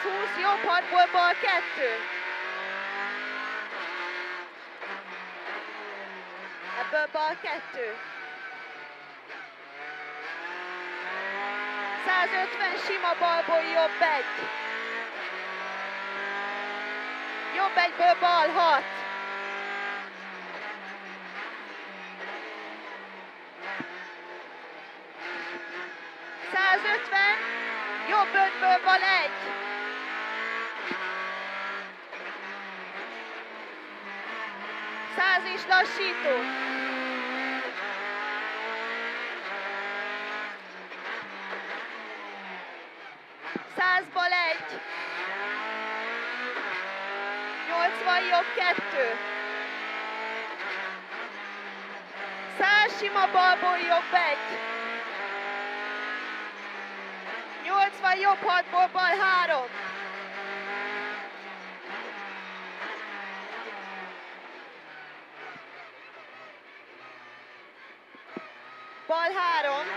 120, jobb 6-ból bal 2. Ebből bal 2. 150, sima balból jobb 1. Jobb 1-ből bal 6. 150, jobb 5-ből bal 1. 100 és lassító. 100 bal 1. 80 jobb 2. 100 sima balból jobb 1. 80 jobb 6-ból bal 3. Bal 3.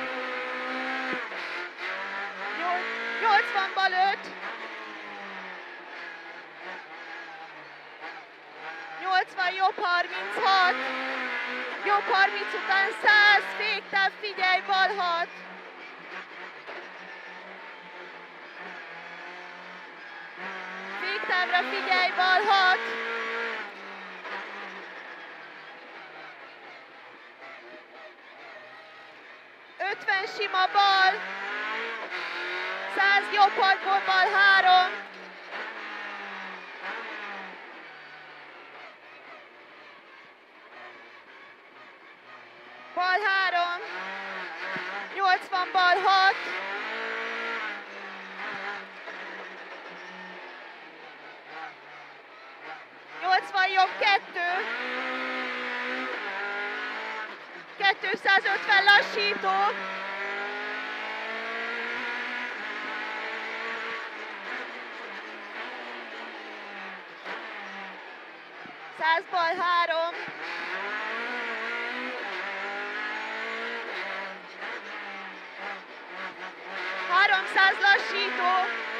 80 bal 5. 80 jobb 36. Jobb 30 után 100. Féktáv, figyelj, bal 6. Féktávra figyelj, bal 6. 50 sima bal. 100 jobb 6-ból bal 3. Bal 3. 80 bal 6. 80 jobb 2. 250 lassító. 100 bal 3. 300 lassító.